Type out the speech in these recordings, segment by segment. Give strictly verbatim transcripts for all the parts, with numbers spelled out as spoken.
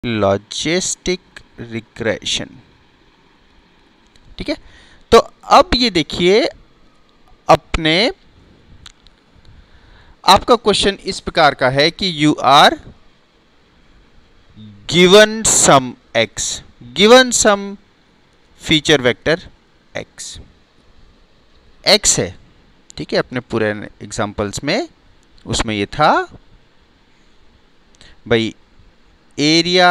Logistic regression. ठीक है, तो अब ये देखिए अपने आपका क्वेश्चन इस प्रकार का है कि you are given some X, given some feature vector X, X है। ठीक है, अपने पूरे एग्जांपल्स में उसमें ये था भाई area,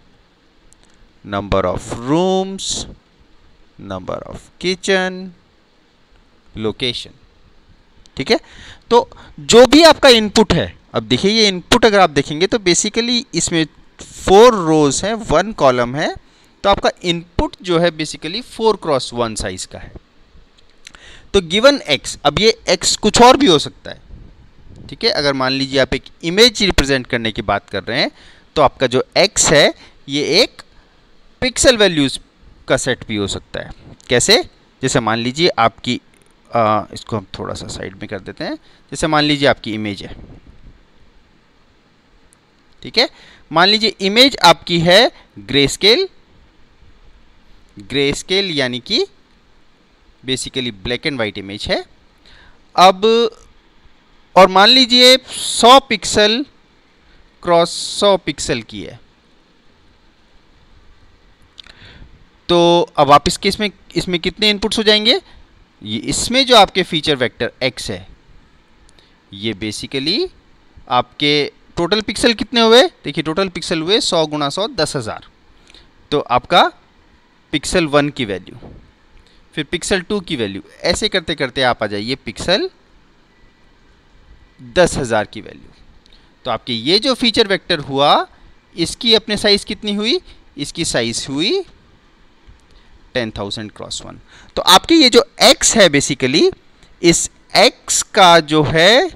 number of rooms, number of kitchen, location. ठीक है, तो जो भी आपका इनपुट है, अब देखिए ये इनपुट अगर आप देखेंगे तो बेसिकली इसमें फोर रोज हैं, वन कॉलम है, तो आपका इनपुट जो है basically four cross one size का है। तो गिवन एक्स, अब ये एक्स कुछ और भी हो सकता है। ठीक है, अगर मान लीजिए आप एक इमेज रिप्रेजेंट करने की बात कर रहे हैं तो आपका जो एक्स है ये एक पिक्सल वैल्यूज का सेट भी हो सकता है। कैसे? जैसे मान लीजिए आपकी आ, इसको हम थोड़ा सा साइड में कर देते हैं। जैसे मान लीजिए आपकी इमेज है, ठीक है, मान लीजिए इमेज आपकी है ग्रे स्केल, ग्रे स्केल यानी कि basically black and white image है। अब और मान लीजिए सौ पिक्सल क्रॉस सौ पिक्सल की है, तो अब आप इसके इसमें इसमें कितने इनपुट्स हो जाएंगे? ये इसमें जो आपके फीचर वेक्टर x है ये बेसिकली आपके टोटल पिक्सल कितने हुए? देखिए टोटल पिक्सल हुए सौ गुणा सौ दस हज़ार। तो आपका पिक्सल वन की वैल्यू, फिर पिक्सल टू की वैल्यू, ऐसे करते करते आप आ जाइए पिक्सल दस हज़ार की वैल्यू। तो आपके ये जो फीचर वेक्टर हुआ इसकी अपने साइज कितनी हुई? इसकी साइज हुई टेन थाउजेंड क्रॉस वन। तो आपकी ये जो x है बेसिकली इस x का जो है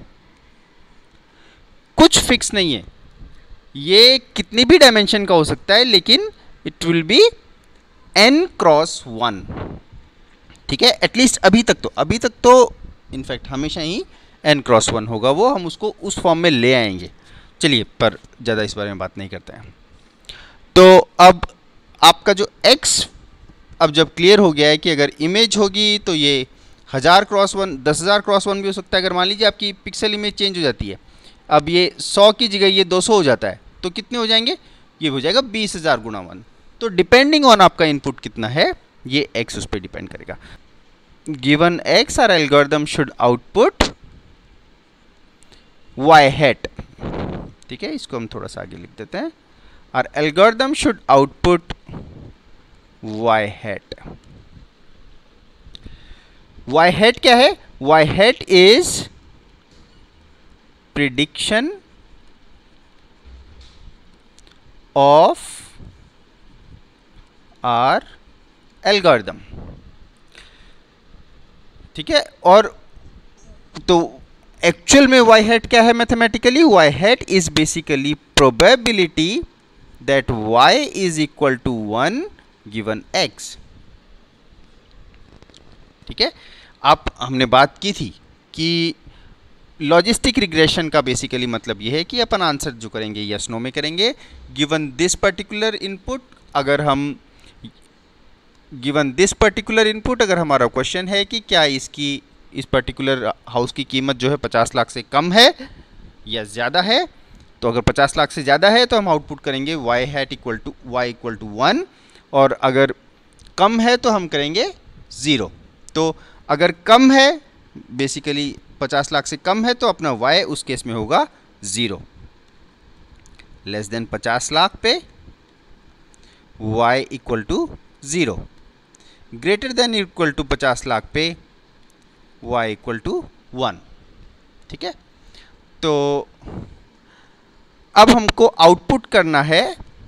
कुछ फिक्स नहीं है, ये कितनी भी डायमेंशन का हो सकता है, लेकिन it will be n cross one. ठीक है, एटलीस्ट अभी तक तो अभी तक तो इनफैक्ट हमेशा ही n क्रॉस वन होगा, वो हम उसको उस फॉर्म में ले आएंगे। चलिए, पर ज़्यादा इस बारे में बात नहीं करते हैं। तो अब आपका जो x अब जब क्लियर हो गया है कि अगर इमेज होगी तो ये हज़ार क्रॉस वन, दस हज़ार क्रॉस वन भी हो सकता है। अगर मान लीजिए आपकी पिक्सल इमेज चेंज हो जाती है, अब ये सौ की जगह ये दो सौ हो जाता है, तो कितने हो जाएंगे? ये हो जाएगा बीस हज़ार गुणा वन। तो डिपेंडिंग ऑन आपका इनपुट कितना है ये x उस पर डिपेंड करेगा। Given x our algorithm should output y hat. ठीक है, इसको हम थोड़ा सा आगे लिख देते हैं। Our algorithm should output y hat. y hat क्या है? y hat is prediction of our algorithm. ठीक है, और तो एक्चुअल में y हैट क्या है mathematically? y hat is basically probability that y is equal to one given x। ठीक है, आप हमने बात की थी कि लॉजिस्टिक रिग्रेशन का बेसिकली मतलब यह है कि अपन आंसर जो करेंगे यस नो में करेंगे गिवन दिस पर्टिकुलर इनपुट। अगर हम गिवन दिस पर्टिकुलर इनपुट अगर हमारा क्वेश्चन है कि क्या इसकी इस पर्टिकुलर हाउस की कीमत जो है पचास लाख से कम है या ज़्यादा है, तो अगर पचास लाख से ज़्यादा है तो हम आउटपुट करेंगे y hat equal to y equal to one, और अगर कम है तो हम करेंगे ज़ीरो। तो अगर कम है बेसिकली पचास लाख से कम है तो अपना y उस केस में होगा ज़ीरो। लेस देन पचास लाख पे y equal to zero. Greater than equal to पचास लाख पे y इक्वल टू वन। ठीक है, तो अब हमको आउटपुट करना है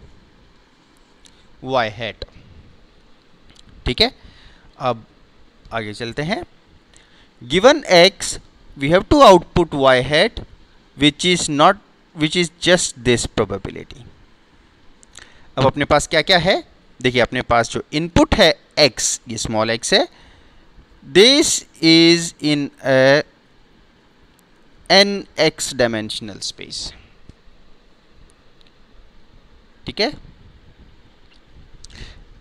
y हैट। ठीक है, अब आगे चलते हैं। Given x we have to output y hat which is not which is just this probability. अब अपने पास क्या क्या है? देखिए अपने पास जो इनपुट है x, ये स्मॉल x है, this is in n X dimensional space. ठीक है,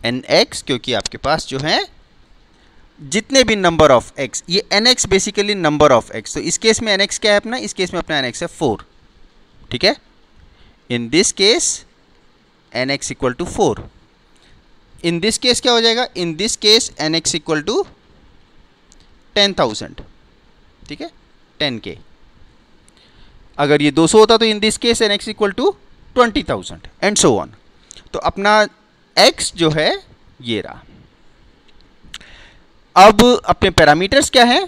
एन एक्स, क्योंकि आपके पास जो है जितने भी नंबर ऑफ एक्स, ये n X basically number of X, तो इस केस में एन एक्स क्या है अपना, इस केस में अपना एन एक्स है फोर, ठीक है। In this case n X equal to four, in this case क्या हो जाएगा, in this case n X equal to ten thousand, ठीक है, टेन के। अगर ये दो सौ होता तो in this case n X equal to twenty thousand and so on. तो अपना x जो है ये रहा। अब अपने पैरामीटर्स क्या हैं,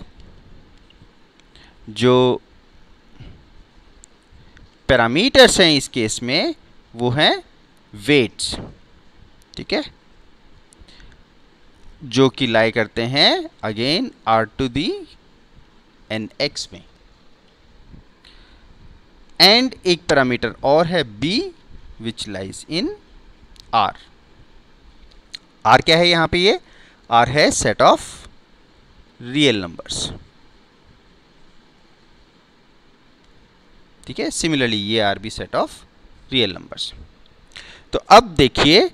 जो पैरामीटर्स हैं इस केस में वो हैं वेट्स, ठीक है, जो कि लाई करते हैं again r to the n X में, एंड एक पैरामीटर और है b which lies in r। r क्या है यहां पे, ये r है सेट ऑफ रियल नंबर्स, ठीक है। सिमिलरली ये r भी सेट ऑफ रियल नंबर्स। तो अब देखिए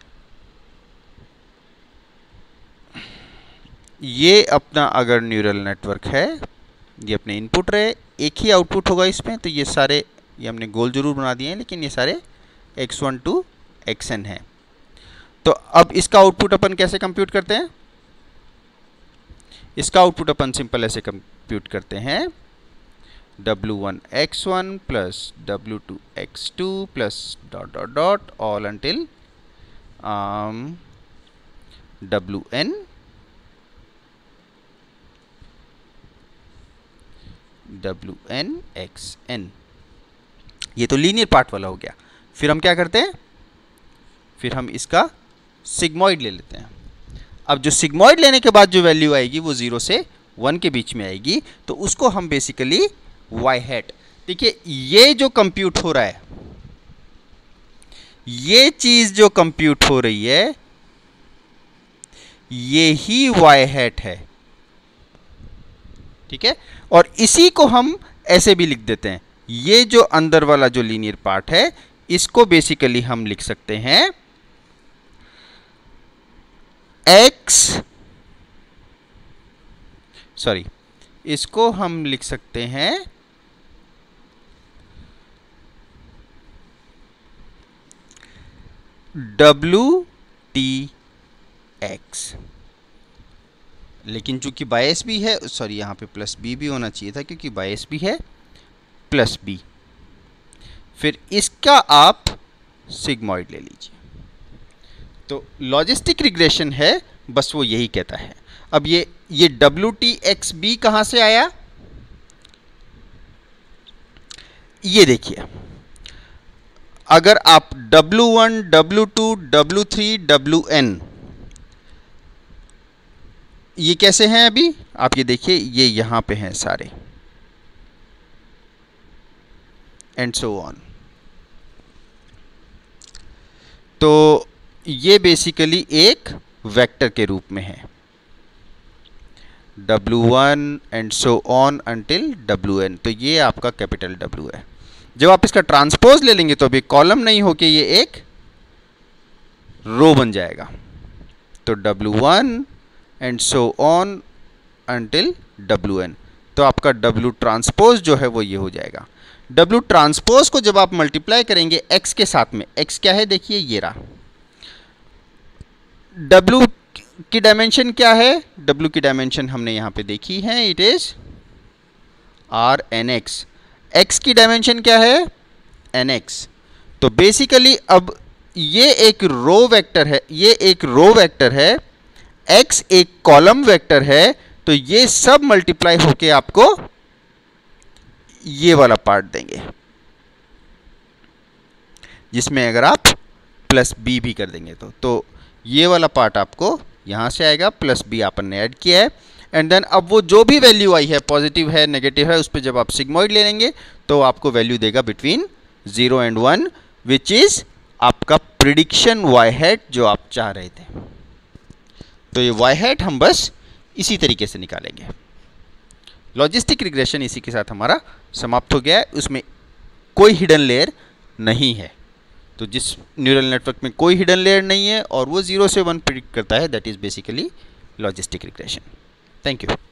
ये अपना अगर न्यूरल नेटवर्क है, ये अपने इनपुट रहे, एक ही आउटपुट होगा इसमें, तो ये सारे, ये हमने गोल जरूर बना दिए हैं लेकिन ये सारे X one to X n है। तो अब इसका आउटपुट अपन कैसे कंप्यूट करते हैं, इसका आउटपुट अपन सिंपल ऐसे कंप्यूट करते हैं, W one X one plus W two X two plus dot dot dot all until W n W n X n. ये तो लीनियर पार्ट वाला हो गया। फिर हम क्या करते हैं, फिर हम इसका सिग्मॉइड ले लेते हैं। अब जो सिग्मॉइड लेने के बाद जो वैल्यू आएगी वो जीरो से वन के बीच में आएगी, तो उसको हम बेसिकली वाई हैट, देखिए ये जो कंप्यूट हो रहा है, ये चीज जो कंप्यूट हो रही है ये ही वाई हैट है, ठीक है। और इसी को हम ऐसे भी लिख देते हैं, ये जो अंदर वाला जो लीनियर पार्ट है इसको बेसिकली हम लिख सकते हैं x, सॉरी इसको हम लिख सकते हैं डब्ल्यू टी एक्स, लेकिन चूंकि बायस भी है, सॉरी यहाँ पे प्लस बी भी होना चाहिए था क्योंकि बायस भी है, प्लस बी, फिर इसका आप सिग्मॉइड ले लीजिए। तो लॉजिस्टिक रिग्रेशन है, बस वो यही कहता है। अब ये ये डब्ल्यू टी एक्स बी कहां से आया, ये देखिए, अगर आप W one W two W three W n, ये कैसे हैं अभी आप ये देखिए, ये यहां पे हैं सारे, एंड सो ऑन। तो ये बेसिकली एक वेक्टर के रूप में है, W one and so on until W n. तो ये आपका कैपिटल W है। जब आप इसका ट्रांसपोज ले लेंगे तो अभी कॉलम नहीं होके ये एक रो बन जाएगा। तो W one and so on until W n, तो आपका W ट्रांसपोज जो है वो ये हो जाएगा। W ट्रांसपोज को जब आप मल्टीप्लाई करेंगे x के साथ में, x क्या है देखिए ये रहा, W की डायमेंशन क्या है, W की डायमेंशन हमने यहां पे देखी है, it is R n x. x की डायमेंशन क्या है, एन एक्स। तो बेसिकली अब ये एक रो वेक्टर है, ये एक रो वेक्टर है, x एक कॉलम वेक्टर है, तो ये सब मल्टीप्लाई होके आपको ये वाला पार्ट देंगे, जिसमें अगर आप प्लस बी भी कर देंगे तो तो ये वाला पार्ट आपको यहां से आएगा, प्लस बी आपन ने ऐड किया है, एंड देन अब वो जो भी वैल्यू आई है, पॉजिटिव है नेगेटिव है, उस पर जब आप सिग्मॉइड ले लेंगे तो आपको वैल्यू देगा between zero and one, which is आपका प्रिडिक्शन वाई हैट जो आप चाह रहे थे। तो ये वाई हैट हम बस इसी तरीके से निकालेंगे। लॉजिस्टिक रिग्रेशन इसी के साथ हमारा समाप्त हो गया है, उसमें कोई हिडन लेयर नहीं है। तो जिस न्यूरल नेटवर्क में कोई हिडन लेयर नहीं है और वो जीरो से वन प्रिडिक्ट करता है, that is basically logistic regression. Thank you.